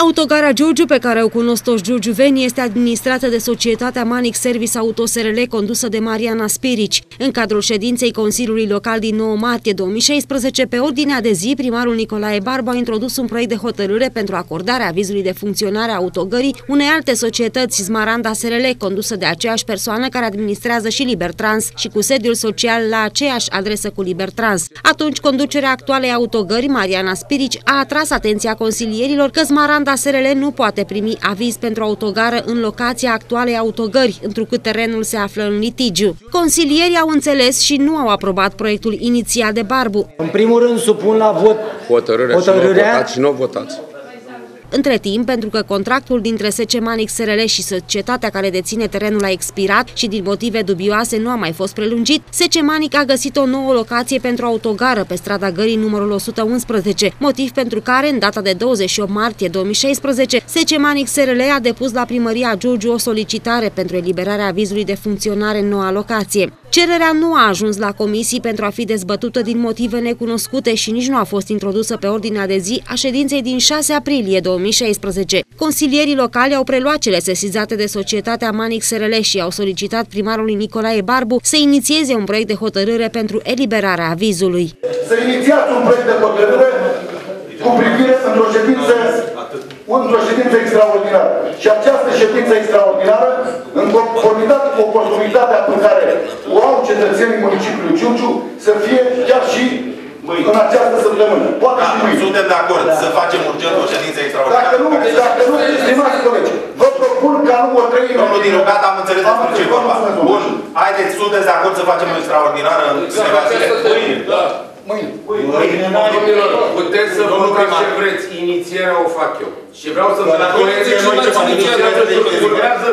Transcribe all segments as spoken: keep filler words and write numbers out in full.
Autogara Giurgiu, pe care o cunosc toți giurgiuvenii, este administrată de societatea Manic Service Auto S R L, condusă de Mariana Spirici. În cadrul ședinței Consiliului Local din nouă martie două mii șaisprezece, pe ordinea de zi, primarul Nicolae Barbu a introdus un proiect de hotărâre pentru acordarea avizului de funcționare a autogării unei alte societăți, Smaranda S R L, condusă de aceeași persoană care administrează și Libertrans și cu sediul social la aceeași adresă cu Libertrans. Atunci, conducerea actualei autogări, Mariana Spirici, a atras atenția consilierilor că Smaranda S R L nu poate primi aviz pentru autogară în locația actualei autogări, întrucât terenul se află în litigiu. Consilierii au înțeles și nu au aprobat proiectul inițiat de Barbu. În primul rând, supun la vot hotărârea, hotărârea și nu votați. Între timp, pentru că contractul dintre S C Manic S R L și societatea care deține terenul a expirat și din motive dubioase nu a mai fost prelungit, S C Manic a găsit o nouă locație pentru autogară pe strada Gării numărul o sută unsprezece, motiv pentru care, în data de douăzeci și opt martie două mii șaisprezece, S C Manic S R L a depus la Primăria Giurgiu o solicitare pentru eliberarea avizului de funcționare în noua locație. Cererea nu a ajuns la comisii pentru a fi dezbătută din motive necunoscute și nici nu a fost introdusă pe ordinea de zi a ședinței din șase aprilie două mii șaisprezece. Consilierii locali au preluat cele sesizate de societatea Manic S R L și au solicitat primarului Nicolae Barbu să inițieze un proiect de hotărâre pentru eliberarea avizului. Să inițiați un proiect de hotărâre cu privire într-o ședință, într-o ședință extraordinară. Și această ședință extraordinară, în conformitate cu oportunitatea pe care o au cetățenii municipiului Giurgiu, să fie chiar și în această săptămână. Poate și mâine. Suntem de acord să facem urgent o ședință extraordinară. Dacă nu, dacă nu, stimați colegi, vă propun ca nu o trăim. Domnul din Rugat, am înțeles despre ce vorba. Bun, haideți, sunteți de acord să facem o extraordinară în câteva zile? Mâine. Da. Mâine. Domnilor, puteți să votați ce vreți, inițierea o fac eu. Și vreau să vă datoreze noi ce urmează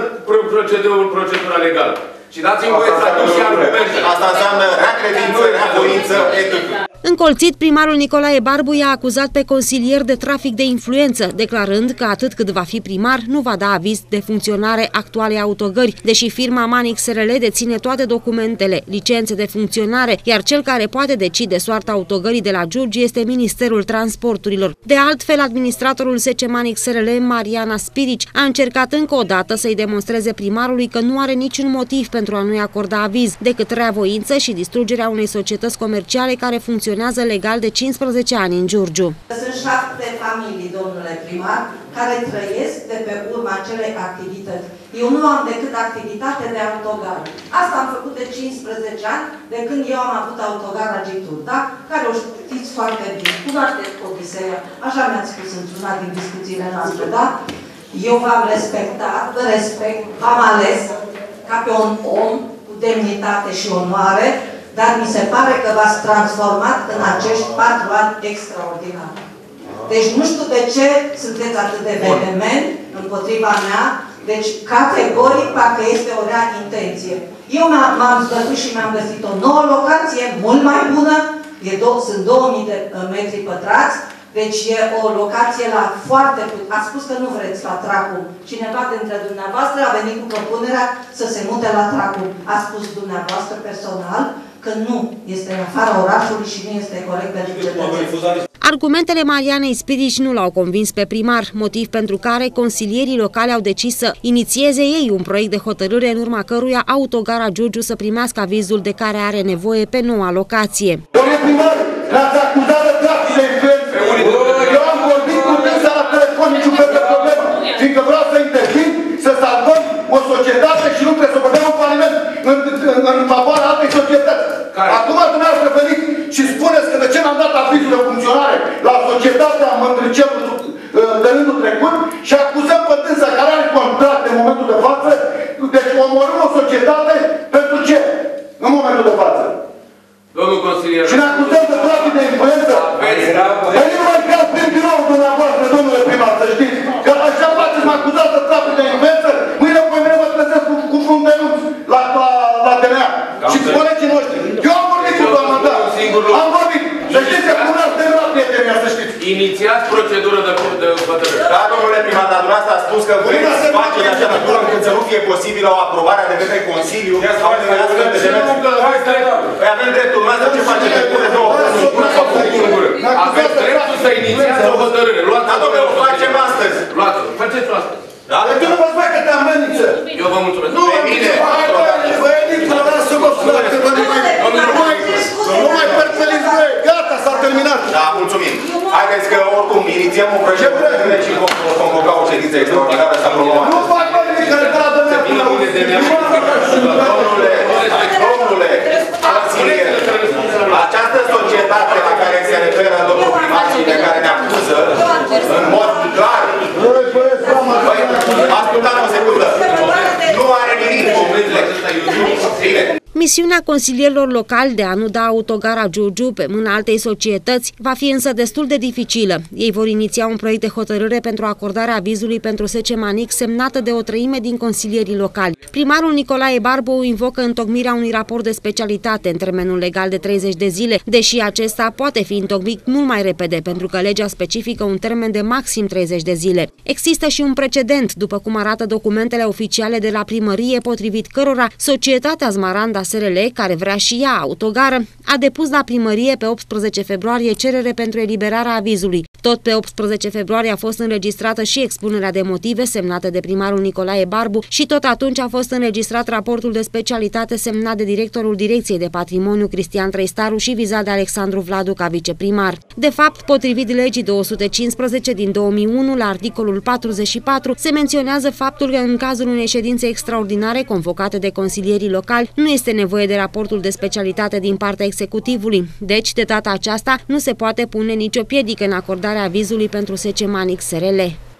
procedura legală. Și dați-mi voie să aduc și argumente. Asta înseamnă rea credință, rea voință, et cetera. Încolțit, primarul Nicolae Barbu i-a acuzat pe consilier de trafic de influență, declarând că atât cât va fi primar, nu va da aviz de funcționare actualei autogări, deși firma Manic S R L deține toate documentele, licențe de funcționare, iar cel care poate decide soarta autogării de la Giurgiu este Ministerul Transporturilor. De altfel, administratorul S C Manic S R L, Mariana Spirici, a încercat încă o dată să-i demonstreze primarului că nu are niciun motiv pentru a nu-i acorda aviz, decât reavoință și distrugerea unei societăți comerciale care funcționează legal de cincisprezece ani în Giurgiu. Sunt șapte familii, domnule primar, care trăiesc de pe urma acelei activități. Eu nu am decât activitate de autogar. Asta am făcut de cincisprezece ani, de când eu am avut autogara Gitur, da? Care o știți foarte bine. Cunoașteți Odiseea, așa mi-ați spus într-una din discuțiile noastre, da? Eu v-am respectat, vă respect, v-am ales ca pe un om cu demnitate și onoare, dar mi se pare că v-ați transformat în acești patru ani extraordinari. Deci nu știu de ce sunteți atât de vehement împotriva mea, deci categoric parcă este o rea intenție. Eu m-am zbătut și mi-am găsit o nouă locație, mult mai bună, e do- sunt două mii de metri pătrați, deci e o locație la foarte puțin. Ați spus că nu vreți la Tracum. Cineva dintre dumneavoastră a venit cu propunerea să se mute la Tracum. A spus dumneavoastră personal că nu este în afara orașului și nu este corect pentru cetățeni. Argumentele Marianei Spirici nu l-au convins pe primar, motiv pentru care consilierii locali au decis să inițieze ei un proiect de hotărâre în urma căruia autogara Giurgiu să primească avizul de care are nevoie pe noua locație. Domnule primar, l-ați acuzat de trafic de influență. Eu am vorbit cu dânsa la telefon, niciun fel de problemă, fiindcă vreau să intervin, să salvăm o societate și nu trebuie să băgăm un faliment în, în, în favoarea altei societăți. Acum dumneavoastră veniți și spuneți că de ce n-am dat avizul de funcționare la societatea Mândrăcelul de rândul trecut și acuzăm pe dânsa care are contract în momentul de față, deci omorâm o societate pentru ce? În momentul de față. Domnul consilier. Și ne acuzăm de trafic de influență. Păi nu mai cazi prin birou dumneavoastră, domnule primar, să știți. Că așa faceți, mă acuzați de trafic de influență, mâine pe mine mă trezesc cu, cu un denunț la, la, la D N A. Și colegii noștri. Eu am vorbit cu doamna, da. Am vorbit. Să știți că nu ne-ați terminat prietenia, să știți. Inițiați procedură de hotărâre. Da, domnule primar, dar dumneavoastră a spus că vreți să faceți așa măsură încât să nu fie posibilă o aprobare de către Consiliu. Păi avem dreptul, dumneavoastră ce face de pune două aveți dreptul să inițiați o hotărâre. Dar domnule, o facem astăzi. Faceți proaspăt. Da? Dar tu nu vă spui că te amenință. Eu vă mulțumesc. Nu, bine. Vă edită, lasă-mă să că nu mai perpeliți, băi. Gata, s-a terminat. Da, mulțumim. Haideți că oricum inițiem un proiect de hotărâre și vom convoca o ședință extraordinară să aprobăm. Nu fac bă nimic care te la domnule. Domnule, domnule, consilier, această societate la care se referă domnul primar și de care ne acuză, în mod clar, băi, ascultați o secundă, nu are nimic cu momentul acesta, bine. Misiunea consilierilor locali de a nu da autogara Giurgiu pe mâna altei societăți va fi însă destul de dificilă. Ei vor iniția un proiect de hotărâre pentru acordarea avizului pentru S C Manic semnată de o treime din consilierii locali. Primarul Nicolae Barbu invocă întocmirea unui raport de specialitate în termenul legal de treizeci de zile, deși acesta poate fi întocmit mult mai repede, pentru că legea specifică un termen de maxim treizeci de zile. Există și un precedent, după cum arată documentele oficiale de la primărie, potrivit cărora societatea Zmaranda S R L, care vrea și ea autogară, a depus la primărie pe optsprezece februarie cerere pentru eliberarea avizului. Tot pe optsprezece februarie a fost înregistrată și expunerea de motive semnată de primarul Nicolae Barbu și tot atunci a fost înregistrat raportul de specialitate semnat de directorul Direcției de Patrimoniu Cristian Trăistaru și vizat de Alexandru Vladu ca viceprimar. De fapt, potrivit legii două sute cincisprezece din două mii unu, la articolul patruzeci și patru, se menționează faptul că în cazul unei ședințe extraordinare convocate de consilierii locali, nu este nevoie de raportul de specialitate din partea executivului. Deci, de data aceasta, nu se poate pune nicio piedică în acordarea avizului pentru S C Manic S R L.